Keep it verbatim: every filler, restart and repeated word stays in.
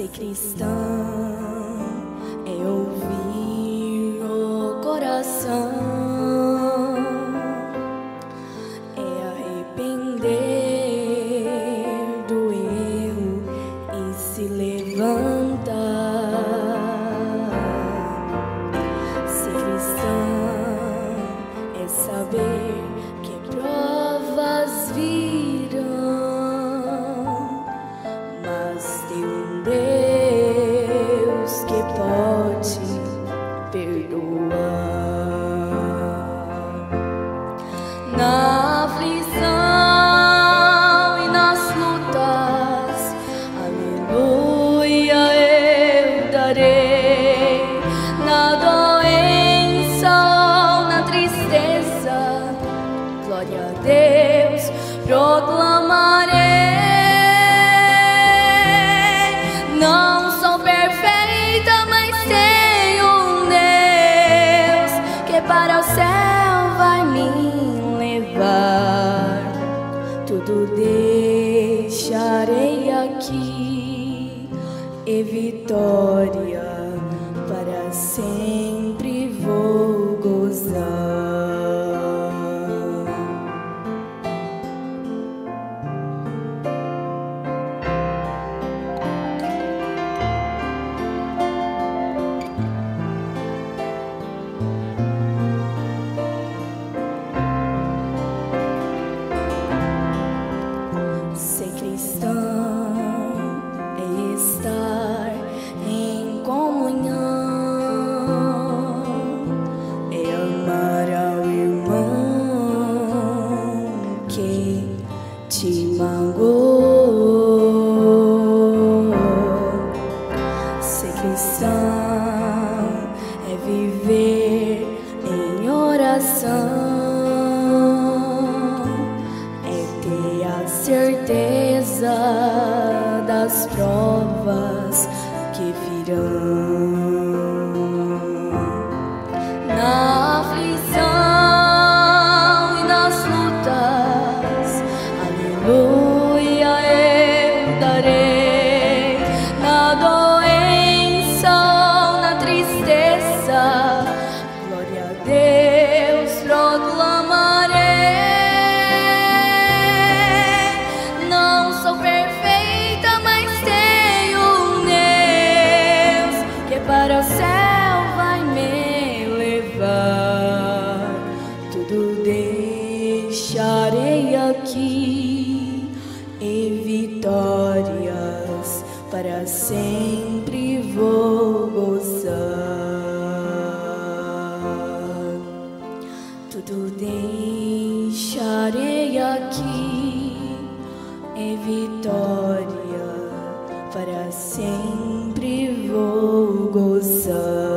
Ser cristão é ouvir o coração, é arrepender do erro e se levantar. Ser cristão é saber que provas virão, mas tem um Deus que pode perdoar. Na aflição e nas lutas, aleluia eu darei. Na doença ou na tristeza, glória a Deus proclamarei. Não sou perfeita, mas tenho um Deus que para o céu vai me levar. Tudo deixarei aqui e vitória para sempre vou gozar. Ser cristão é estar em comunhão, é amar ao irmão que te magoou. Ser cristão é viver em oração, certeza das provas que virão. Na aflição e nas lutas, aleluia eu darei. Na doença ou na tristeza, glória a Deus proclamarei. Sou perfeita, mas tenho um Deus que para o céu vai me levar. Tudo deixarei aqui e vitórias para sempre vou gozar. Tudo deixarei aqui e vitória para sempre vou gozar.